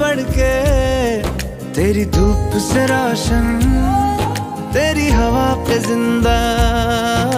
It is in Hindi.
बढ़ के, तेरी धूप से रोशन, तेरी हवा पे जिंदा।